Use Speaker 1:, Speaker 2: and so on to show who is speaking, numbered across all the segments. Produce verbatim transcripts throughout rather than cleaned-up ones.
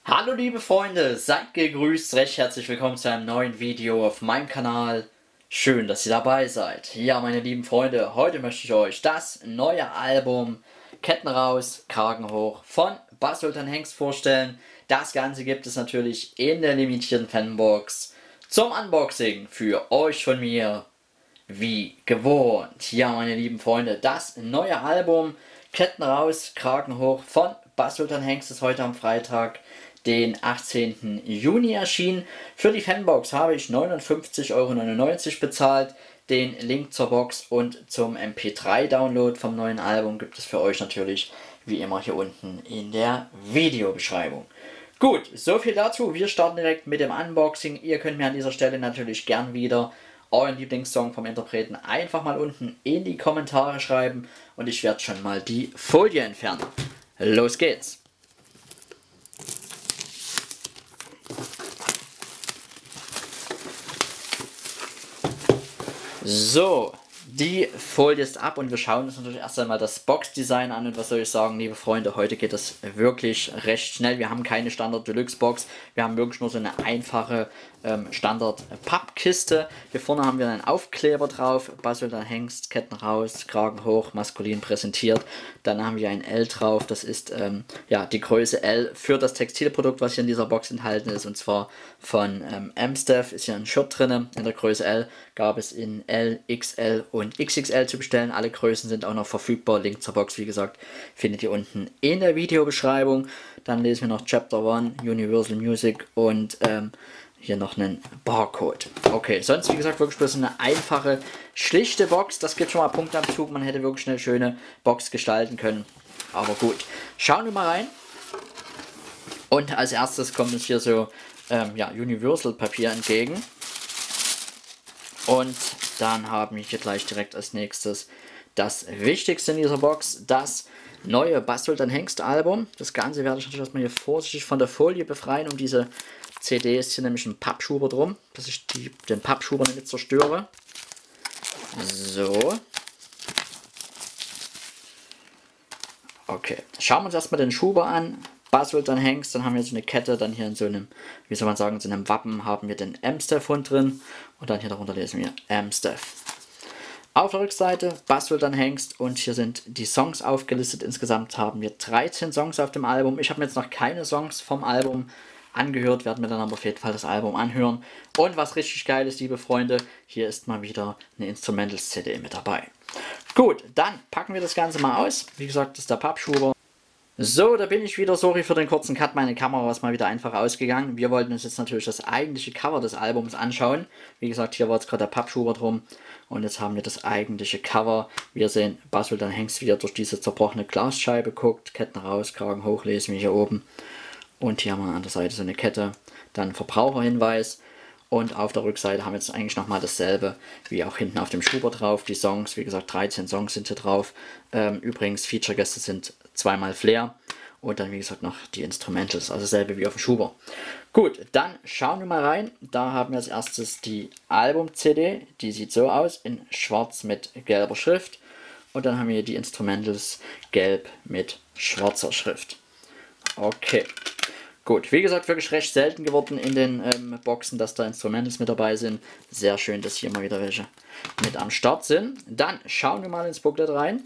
Speaker 1: Hallo liebe Freunde, seid gegrüßt, recht herzlich willkommen zu einem neuen Video auf meinem Kanal. Schön, dass ihr dabei seid. Ja, meine lieben Freunde, heute möchte ich euch das neue Album Ketten raus, Kragen hoch von Bass Sultan Hengst vorstellen. Das Ganze gibt es natürlich in der limitierten Fanbox zum Unboxing für euch von mir, wie gewohnt. Ja, meine lieben Freunde, das neue Album Ketten raus, Kragen hoch von Bass Sultan Hengst ist heute am Freitag, den achtzehnten Juni erschienen. Für die Fanbox habe ich neunundfünfzig Euro neunundneunzig bezahlt. Den Link zur Box und zum M P drei Download vom neuen Album gibt es für euch natürlich wie immer hier unten in der Videobeschreibung. Gut, so viel dazu. Wir starten direkt mit dem Unboxing. Ihr könnt mir an dieser Stelle natürlich gern wieder euren Lieblingssong vom Interpreten einfach mal unten in die Kommentare schreiben und ich werde schon mal die Folie entfernen. Los geht's! So, die Folie ist ab und wir schauen uns natürlich erst einmal das Box-Design an und was soll ich sagen, liebe Freunde, heute geht es wirklich recht schnell. Wir haben keine Standard-Deluxe-Box, wir haben wirklich nur so eine einfache ähm, Standard-Pappkiste. Hier vorne haben wir einen Aufkleber drauf, Bass Sultan Hengst, Ketten raus, Kragen hoch, maskulin präsentiert. Dann haben wir ein L drauf, das ist ähm, ja, die Größe L für das Textilprodukt, was hier in dieser Box enthalten ist, und zwar von ähm, Amstaff, ist hier ein Shirt drin. In der Größe L gab es in L, X L und X X L zu bestellen. Alle Größen sind auch noch verfügbar. Link zur Box, wie gesagt, findet ihr unten in der Videobeschreibung. Dann lesen wir noch Chapter eins, Universal Music und ähm, hier noch einen Barcode. Okay, sonst wie gesagt wirklich bloß eine einfache, schlichte Box. Das gibt schon mal Punktabzug. Man hätte wirklich eine schöne Box gestalten können. Aber gut, schauen wir mal rein. Und als erstes kommt uns hier so ähm, ja, Universal Papier entgegen. Und dann haben wir hier gleich direkt als nächstes das Wichtigste in dieser Box, das neue Bass Sultan Hengst Album. Das Ganze werde ich natürlich erstmal hier vorsichtig von der Folie befreien. Um diese C D ist hier nämlich ein Pappschuber drum, dass ich die, den Pappschuber nicht zerstöre. So. Okay, schauen wir uns erstmal den Schuber an. Bass Sultan Hengst, dann haben wir so eine Kette, dann hier in so einem, wie soll man sagen, so einem Wappen haben wir den Amstaff-Hund drin und dann hier darunter lesen wir Amstaff. Auf der Rückseite Bass Sultan Hengst und hier sind die Songs aufgelistet. Insgesamt haben wir dreizehn Songs auf dem Album. Ich habe mir jetzt noch keine Songs vom Album angehört, werden mir dann aber auf jeden Fall das Album anhören. Und was richtig geil ist, liebe Freunde, hier ist mal wieder eine Instrumentals-C D mit dabei. Gut, dann packen wir das Ganze mal aus. Wie gesagt, das ist der Pappschuber. So, da bin ich wieder. Sorry für den kurzen Cut. Meine Kamera ist mal wieder einfach ausgegangen. Wir wollten uns jetzt natürlich das eigentliche Cover des Albums anschauen. Wie gesagt, hier war jetzt gerade der Pappschuber drum. Und jetzt haben wir das eigentliche Cover. Wir sehen Bass Sultan Hengst wieder durch diese zerbrochene Glasscheibe guckt. Ketten raus, Kragen hoch, lesen wir hier oben. Und hier haben wir an der Seite so eine Kette. Dann Verbraucherhinweis. Und auf der Rückseite haben wir jetzt eigentlich nochmal dasselbe wie auch hinten auf dem Schuber drauf. Die Songs, wie gesagt, dreizehn Songs sind hier drauf. Ähm, übrigens, Feature-Gäste sind zweimal Flair. Und dann, wie gesagt, noch die Instrumentals, also dasselbe wie auf dem Schuber. Gut, dann schauen wir mal rein. Da haben wir als erstes die Album-C D. Die sieht so aus, in schwarz mit gelber Schrift. Und dann haben wir hier die Instrumentals gelb mit schwarzer Schrift. Okay. Gut, wie gesagt, wirklich recht selten geworden in den ähm, Boxen, dass da Instrumentals mit dabei sind. Sehr schön, dass hier mal wieder welche mit am Start sind. Dann schauen wir mal ins Booklet rein.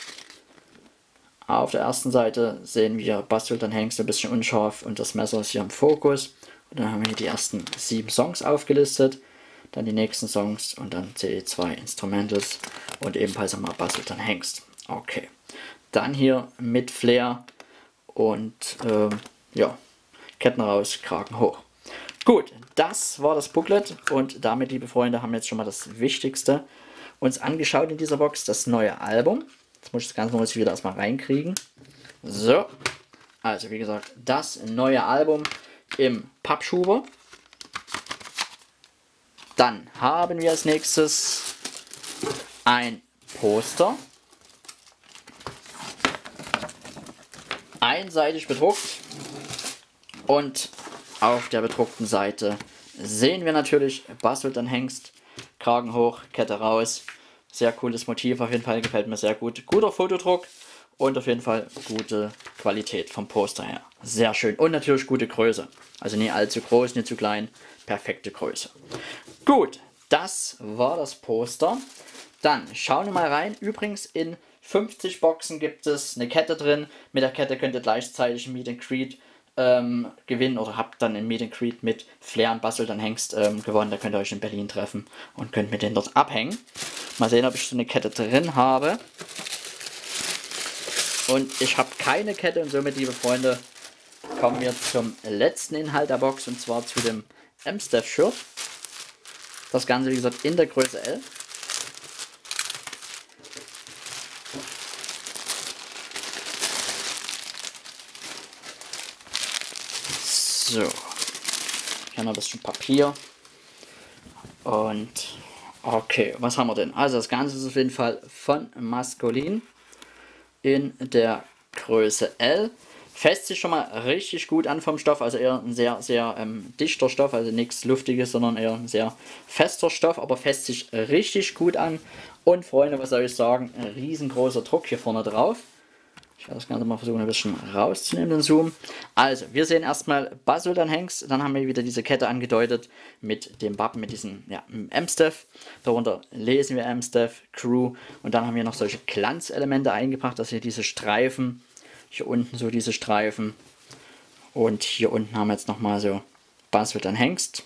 Speaker 1: Auf der ersten Seite sehen wir Bass Sultan Hengst ein bisschen unscharf und das Messer ist hier im Fokus. Und dann haben wir hier die ersten sieben Songs aufgelistet. Dann die nächsten Songs und dann C D zwei Instrumentals und ebenfalls nochmal Bass Sultan Hengst. Okay. Dann hier mit Flair und ähm, ja. Ketten raus, Kragen hoch. Gut, das war das Booklet und damit, liebe Freunde, haben wir jetzt schon mal das Wichtigste uns angeschaut in dieser Box, das neue Album. Jetzt muss ich das Ganze noch wieder erstmal reinkriegen. So, also wie gesagt, das neue Album im Pappschuber. Dann haben wir als nächstes ein Poster. Einseitig bedruckt. Und auf der bedruckten Seite sehen wir natürlich Bass Sultan Hengst, Kragen hoch, Kette raus. Sehr cooles Motiv, auf jeden Fall gefällt mir sehr gut. Guter Fotodruck Und auf jeden Fall gute Qualität vom Poster her. Sehr schön. Und natürlich gute Größe. Also nicht allzu groß, nicht zu klein. Perfekte Größe. Gut, das war das Poster. Dann schauen wir mal rein. Übrigens in fünfzig Boxen gibt es eine Kette drin. Mit der Kette könnt ihr gleichzeitig ein Meet and Greet ähm, gewinnen oder habt dann ein Meet and Greet mit Flair und Basel dann Hengst ähm, gewonnen. Da könnt ihr euch in Berlin treffen und könnt mit denen dort abhängen. Mal sehen, ob ich so eine Kette drin habe. Und ich habe keine Kette und somit, liebe Freunde, kommen wir zum letzten Inhalt der Box und zwar zu dem M-Steph Shirt. Das Ganze, wie gesagt, in der Größe L. So, hier noch ein bisschen Papier. Und okay, was haben wir denn? Also das Ganze ist auf jeden Fall von Maskulin in der Größe L. Fässt sich schon mal richtig gut an vom Stoff, also eher ein sehr, sehr ähm, dichter Stoff, also nichts Luftiges, sondern eher ein sehr fester Stoff, aber fässt sich richtig gut an. Und Freunde, was soll ich sagen, ein riesengroßer Druck hier vorne drauf. Ich werde das Ganze mal versuchen, ein bisschen rauszunehmen, den Zoom. Also, wir sehen erstmal Basel dann Hengst, dann haben wir wieder diese Kette angedeutet mit dem Wappen, mit diesem ja, M-Steph. Darunter lesen wir M-Steph, Crew und dann haben wir noch solche Glanzelemente eingebracht, dass hier diese Streifen, hier unten so diese Streifen und hier unten haben wir jetzt nochmal so Basel dann Hengst.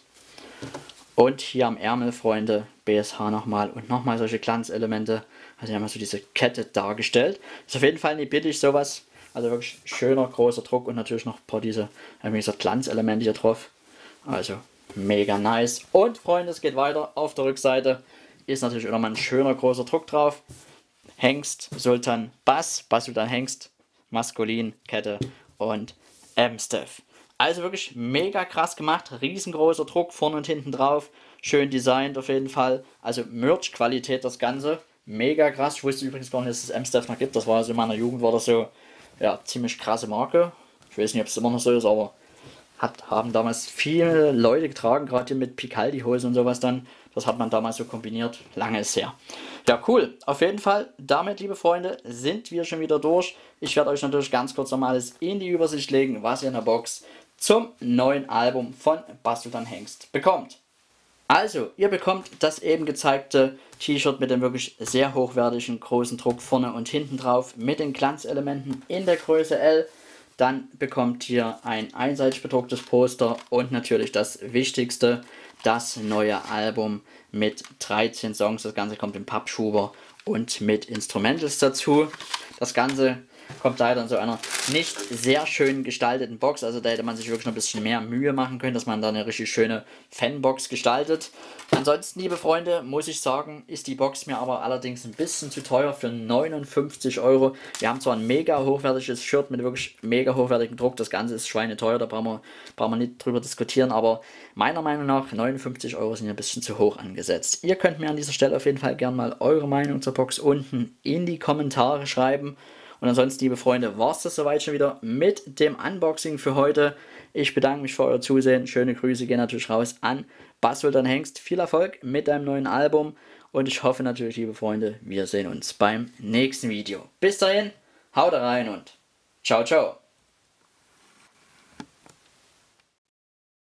Speaker 1: Und hier am Ärmel, Freunde, B S H nochmal und nochmal solche Glanzelemente. Also hier haben wir so diese Kette dargestellt. Ist auf jeden Fall nicht billig sowas. Also wirklich schöner, großer Druck und natürlich noch ein paar diese, wie gesagt, Glanzelemente hier drauf. Also mega nice. Und Freunde, es geht weiter. Auf der Rückseite ist natürlich auch nochmal ein schöner, großer Druck drauf. Hengst, Sultan, Bass, Bass Sultan Hengst, Maskulin, Kette und M-Steph. Also wirklich mega krass gemacht, riesengroßer Druck vorne und hinten drauf, schön designt auf jeden Fall, also Merch-Qualität das Ganze, mega krass. Ich wusste übrigens gar nicht, dass es M-Steph noch gibt, das war also in meiner Jugend, war das so, ja, ziemlich krasse Marke. Ich weiß nicht, ob es immer noch so ist, aber hat, haben damals viele Leute getragen, gerade hier mit Picaldi-Hose und sowas dann. Das hat man damals so kombiniert, lange ist her. Ja, cool. Auf jeden Fall, damit, liebe Freunde, sind wir schon wieder durch. Ich werde euch natürlich ganz kurz nochmal alles in die Übersicht legen, was ihr in der Box zum neuen Album von Bass Sultan Hengst bekommt. Also, ihr bekommt das eben gezeigte T-Shirt mit dem wirklich sehr hochwertigen großen Druck vorne und hinten drauf mit den Glanzelementen in der Größe L. Dann bekommt ihr ein einseitig bedrucktes Poster und natürlich das Wichtigste, das neue Album mit dreizehn Songs. Das Ganze kommt im Pappschuber und mit Instrumentals dazu. Das Ganze kommt leider in so einer nicht sehr schön gestalteten Box. Also da hätte man sich wirklich noch ein bisschen mehr Mühe machen können, dass man da eine richtig schöne Fanbox gestaltet. Ansonsten, liebe Freunde, muss ich sagen, ist die Box mir aber allerdings ein bisschen zu teuer für neunundfünfzig Euro. Wir haben zwar ein mega hochwertiges Shirt mit wirklich mega hochwertigem Druck. Das Ganze ist schweineteuer, da brauchen wir, brauchen wir nicht drüber diskutieren. Aber meiner Meinung nach neunundfünfzig Euro sind ein bisschen zu hoch angesetzt. Ihr könnt mir an dieser Stelle auf jeden Fall gerne mal eure Meinung zur Box unten in die Kommentare schreiben. Und ansonsten, liebe Freunde, war es das soweit schon wieder mit dem Unboxing für heute. Ich bedanke mich für euer Zusehen. Schöne Grüße gehen natürlich raus an Bass Sultan Hengst. Viel Erfolg mit deinem neuen Album. Und ich hoffe natürlich, liebe Freunde, wir sehen uns beim nächsten Video. Bis dahin, haut rein und ciao, ciao.